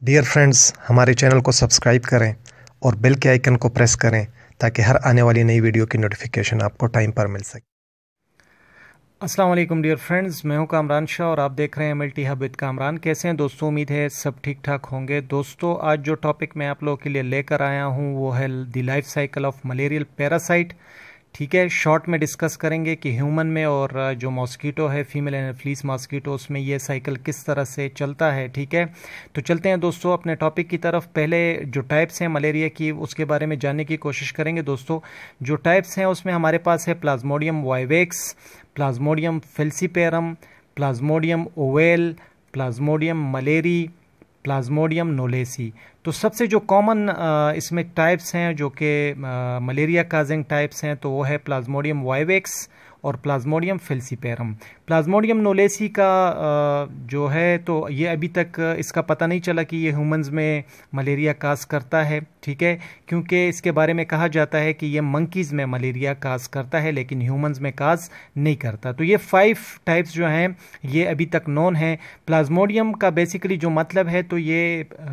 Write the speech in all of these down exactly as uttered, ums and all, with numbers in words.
Dear friends, हमारे channel को subscribe करें और बेल के आइकन को प्रेस करें ताकि हर आने वाली नई वीडियो की नोटिफिकेशन आपको टाइम पर मिल सके। अस्सलाम वालेकुम डियर फ्रेंड्स, मैं हूं कामरान शाह और आप देख रहे हैं मल्टी हब विद कामरान। कैसे हैं दोस्तों? उम्मीद है सब ठीक ठाक होंगे। दोस्तों, आज जो टॉपिक मैं आप लोगों के लिए लेकर आया हूं वो है the life cycle of malarial parasite. ठीक है, शॉर्ट में डिस्कस करेंगे कि ह्यूमन में और जो मॉस्किटो है, फीमेल एनोफिलीज मॉस्किटो, उसमें ये साइकिल किस तरह से चलता है। ठीक है, तो चलते हैं दोस्तों अपने टॉपिक की तरफ। पहले जो टाइप्स हैं मलेरिया की उसके बारे में जानने की कोशिश करेंगे। दोस्तों, जो टाइप्स हैं उसमें हमारे पास है plasmodium vivax, plasmodium falciparum, plasmodium ovale, plasmodium malariae, plasmodium knowlesi. तो सबसे जो कॉमन इसमें टाइप्स हैं जो कि मलेरिया काजिंग टाइप्स हैं तो वो है प्लाज्मोडियम वाइवेक्स और प्लाज्मोडियम फेल्सीपेरम। प्लाज्मोडियम नोलेसी का जो है तो ये अभी तक इसका पता नहीं चला कि ये ह्यूमंस में मलेरिया काज करता है। ठीक है, क्योंकि इसके बारे में कहा जाता है कि ये मंकीज़ में मलेरिया काज करता है लेकिन ह्यूमंस में काज नहीं करता। तो ये फाइव टाइप्स जो हैं ये अभी तक नोन है। प्लाज्मोडियम का बेसिकली जो मतलब है तो ये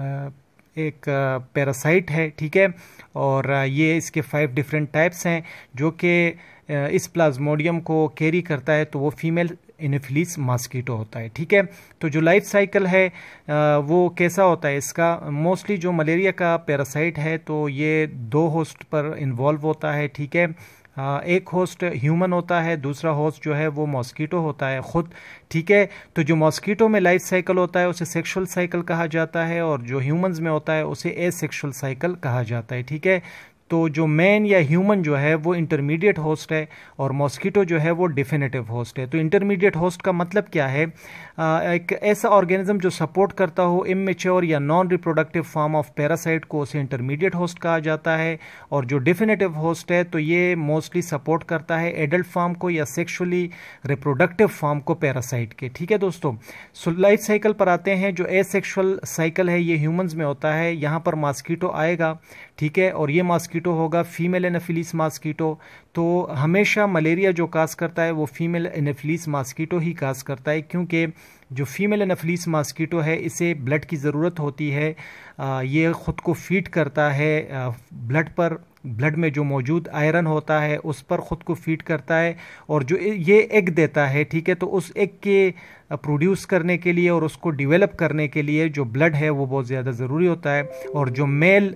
एक पैरासाइट है। ठीक है, और ये इसके फाइव डिफरेंट टाइप्स हैं जो कि इस प्लाज्मोडियम को कैरी करता है, तो वो फीमेल एनोफिलीज मॉस्किटो होता है। ठीक है, तो जो लाइफ साइकिल है वो कैसा होता है इसका? मोस्टली जो मलेरिया का पैरासाइट है तो ये दो होस्ट पर इन्वॉल्व होता है। ठीक है, एक होस्ट ह्यूमन होता है, दूसरा होस्ट जो है वो मॉस्किटो होता है खुद। ठीक है, तो जो मॉस्किटो में लाइफ साइकिल होता है उसे सेक्सुअल साइकिल कहा जाता है और जो ह्यूमंस में होता है उसे एसेक्सुअल साइकिल कहा जाता है। ठीक है, तो जो मैन या ह्यूमन जो है वो इंटरमीडिएट होस्ट है और मॉस्किटो जो है वो डिफिनेटिव होस्ट है। तो इंटरमीडिएट होस्ट का मतलब क्या है? आ, एक ऐसा ऑर्गेनिज्म जो सपोर्ट करता हो इमेच्योर या non reproductive form of parasite को उसे इंटरमीडिएट होस्ट कहा जाता है। और जो डिफिनेटिव होस्ट है तो ये मोस्टली सपोर्ट करता है एडल्ट फॉर्म को या सेक्शुअली रिप्रोडक्टिव फॉर्म को पैरासाइट के। ठीक है दोस्तों, सो लाइफ साइकिल पर आते हैं। जो एसेक्सुअल साइकिल है ये ह्यूमंस में होता है। यहाँ पर मॉस्किटो आएगा। ठीक है, और ये मॉस्किटो होगा फीमेल एनोफिलीज मॉस्किटो। तो हमेशा मलेरिया जो काज करता है वो फीमेल एनोफिलीज मॉस्किटो ही काज करता है, क्योंकि जो फीमेल एनोफिलीज मॉस्किटो है इसे ब्लड की ज़रूरत होती है। आ, ये ख़ुद को फीड करता है ब्लड पर, ब्लड में जो मौजूद आयरन होता है उस पर ख़ुद को फीड करता है और जो ये एग देता है। ठीक है, तो उस एग के प्रोड्यूस करने के लिए और उसको डेवलप करने के लिए जो ब्लड है वो बहुत ज़्यादा ज़रूरी होता है। और जो मेल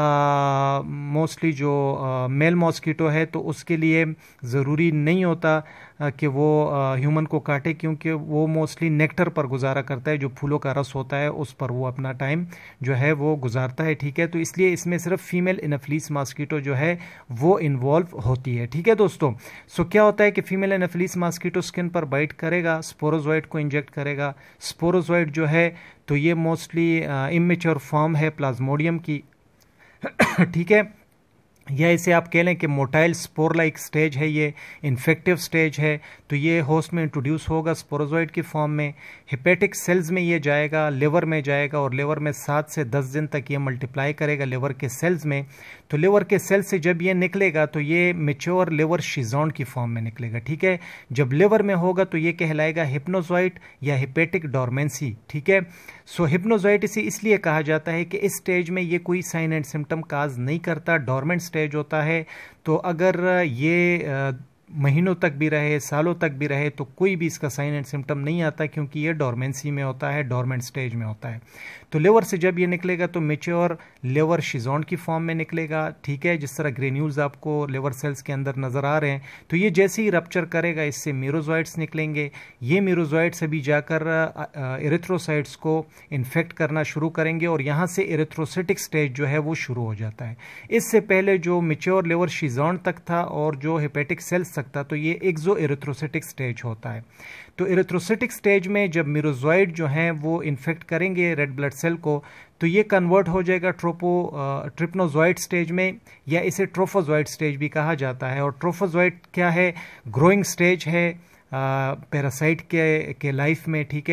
मोस्टली जो मेल मॉस्किटो है तो उसके लिए ज़रूरी नहीं होता आ, कि वो ह्यूमन को काटे, क्योंकि वो मोस्टली नेक्टर पर गुजारा करता है, जो फूलों का रस होता है उस पर वो अपना टाइम जो है वो गुजारता है। ठीक है, तो इसलिए इसमें सिर्फ फीमेल एनोफिलीज मॉस्किटो जो है वो इन्वॉल्व होती है। ठीक है दोस्तों, सो क्या होता है कि फीमेल एनोफिलीज मॉस्किटो स्किन पर बाइट करेगा, स्पोरोजोइट को इंजेक्ट करेगा। स्पोरोजोइट जो है तो ये मोस्टली इमेच्योर फॉर्म है प्लाज्मोडियम की। ठीक है, या इसे आप कह लें कि मोटाइल स्पोर लाइक स्टेज है, ये इन्फेक्टिव स्टेज है। तो ये होस्ट में इंट्रोड्यूस होगा स्पोरोजोइड की फॉर्म में। हेपेटिक सेल्स में ये जाएगा, लिवर में जाएगा और लिवर में सात से दस दिन तक ये मल्टीप्लाई करेगा लिवर के सेल्स में। तो लिवर के सेल से जब ये निकलेगा तो ये मेच्योर लिवर शिजोन की फॉर्म में निकलेगा। ठीक है, जब लिवर में होगा तो ये कहलाएगा हिप्नोजोइट या हेपेटिक डोरमेंसी। ठीक है, सो हिप्नोजोइट इसे इसलिए कहा जाता है कि इस स्टेज में ये कोई साइन एंड सिम्टम काज नहीं करता, डोरमेंट स्टेज होता है। तो अगर ये महीनों तक भी रहे, सालों तक भी रहे, तो कोई भी इसका साइन एंड सिम्टम नहीं आता, क्योंकि ये डोरमेंसी में होता है, डोरमेंट स्टेज में होता है। तो लिवर से जब ये निकलेगा तो मेच्योर लिवर शिजोन की फॉर्म में निकलेगा। ठीक है, जिस तरह ग्रेन्यूल्स आपको लिवर सेल्स के अंदर नजर आ रहे हैं, तो ये जैसे ही रप्चर करेगा इससे मीरोजोइट्स निकलेंगे। ये मीरोजोइट्स अभी जाकर एरिथ्रोसाइट्स को इन्फेक्ट करना शुरू करेंगे और यहाँ से एरिथ्रोसिटिक स्टेज जो है वो शुरू हो जाता है। इससे पहले जो मेच्योर लिवर शिजोन तक था और जो हेपेटिक सेल्स सकता, तो ये एक्सो एरिथ्रोसिटिक स्टेज होता है। तो एरिथ्रोसिटिक स्टेज में जब मीरोजोइड जो हैं वो इन्फेक्ट करेंगे रेड ब्लड सेल को, तो ये कन्वर्ट हो जाएगा ट्रोपो ट्रिप्नोजोइड स्टेज में, या इसे ट्रोफोजोइड स्टेज भी कहा जाता है। और ट्रोफोजोइड क्या है? ग्रोइंग स्टेज है पैरासाइट के के लाइफ में। ठीक है,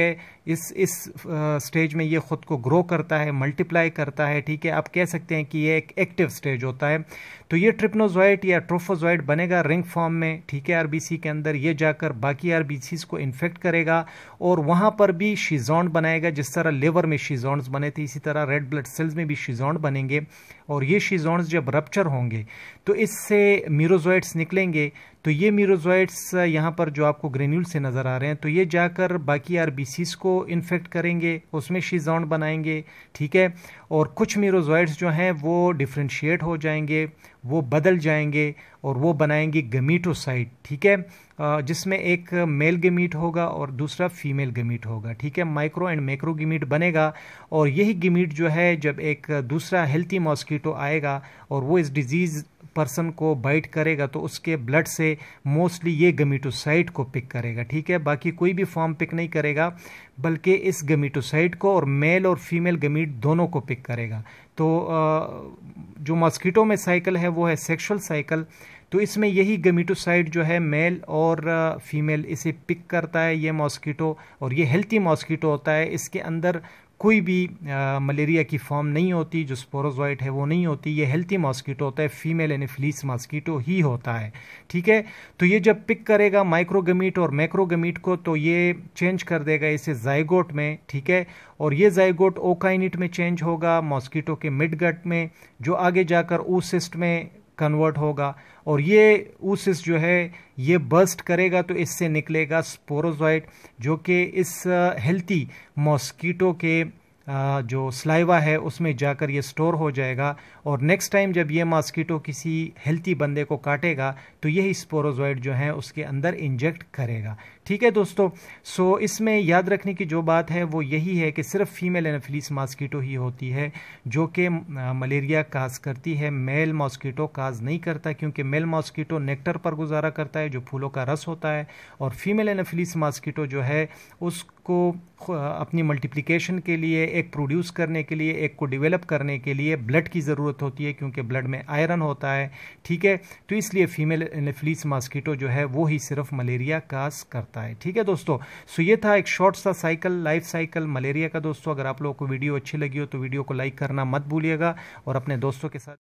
इस इस स्टेज में ये खुद को ग्रो करता है, मल्टीप्लाई करता है, ठीक है। आप कह सकते हैं कि ये एक एक्टिव स्टेज होता है। तो ये ट्रिप्नोजॉइट या ट्रोफोजॉइट बनेगा रिंग फॉर्म में, ठीक है, आरबीसी के अंदर। ये जाकर बाकी आरबीसीज को इन्फेक्ट करेगा और वहां पर भी शीजोंड बनाएगा। जिस तरह लिवर में शीजोंड्स बने थे, इसी तरह रेड ब्लड सेल्स में भी शीजोंड बनेंगे। और ये शीजोंड्स जब रप्चर होंगे तो इससे मीरोजॉइट्स निकलेंगे। तो ये मीरोजॉइट्स यहाँ पर जो आपको ग्रेन्यूल से नज़र आ रहे हैं, तो ये जाकर बाकी आरबीसीज को इन्फेक्ट करेंगे, उसमें शीजोंड बनाएंगे, ठीक है। और कुछ मीरोजॉइट्स जो हैं वो डिफ्रेंशिएट हो जाएंगे, वो बदल जाएंगे और वो बनाएंगे गमीटोसाइट, ठीक है, जिसमें एक मेल गमीट होगा और दूसरा फीमेल गमीट होगा, ठीक है। माइक्रो एंड मैक्रो गमीट बनेगा। और यही गमीट जो है जब एक दूसरा हेल्थी मॉस्किटो आएगा और वो इस डिजीज पर्सन को बाइट करेगा तो उसके ब्लड से मोस्टली ये गमीटोसाइट को पिक करेगा, ठीक है। बाकी कोई भी फॉर्म पिक नहीं करेगा, बल्कि इस गमीटोसाइट को और मेल और फीमेल गमीट दोनों को पिक करेगा। तो जो मॉस्किटो में साइकिल है वो है सेक्सुअल साइकिल। तो इसमें यही गमीटोसाइट जो है मेल और फीमेल इसे पिक करता है, ये मॉस्किटो। और ये हेल्थी मॉस्किटो होता है, इसके अंदर कोई भी आ, मलेरिया की फॉर्म नहीं होती, जो स्पोरोजॉइट है वो नहीं होती। ये हेल्थी मॉस्किटो होता है, फीमेल एनोफिलीस मॉस्किटो ही होता है, ठीक है। तो ये जब पिक करेगा माइक्रोगमीट और मैक्रोगमीट को, तो ये चेंज कर देगा इसे जाइगोट में, ठीक है। और ये जाइगोट ओकाइनिट में चेंज होगा, मॉस्किटो के मिडगट में, जो आगे जाकर oocyst में कन्वर्ट होगा। और ये oocyst जो है ये बर्स्ट करेगा तो इससे निकलेगा स्पोरोजॉइट, जो कि इस हेल्थी मॉस्किटो के जो स्लाइवा है उसमें जाकर ये स्टोर हो जाएगा। और नेक्स्ट टाइम जब ये मॉस्किटो किसी हेल्थी बंदे को काटेगा तो यही स्पोरोजॉइट जो है उसके अंदर इंजेक्ट करेगा, ठीक है दोस्तों। सो इसमें याद रखने की जो बात है वो यही है कि सिर्फ फीमेल एनोफिलीस मॉस्किटो ही होती है जो कि मलेरिया काज करती है, मेल मॉस्किटो काज नहीं करता, क्योंकि मेल मॉस्किटो नेक्टर पर गुजारा करता है जो फूलों का रस होता है। और फीमेल एनोफिलीस मॉस्किटो जो है उसको अपनी मल्टीप्लिकेशन के लिए, एक प्रोड्यूस करने के लिए, एक को डेवलप करने के लिए ब्लड की ज़रूरत होती है, क्योंकि ब्लड में आयरन होता है, ठीक है। तो इसलिए फीमेल एनोफिलीस मॉस्किटो जो है वो ही सिर्फ मलेरिया काज करता है, ठीक है दोस्तों। सो ये था एक शॉर्ट सा साइकिल, लाइफ साइकिल मलेरिया का दोस्तों। अगर आप लोगों को वीडियो अच्छी लगी हो तो वीडियो को लाइक करना मत भूलिएगा और अपने दोस्तों के साथ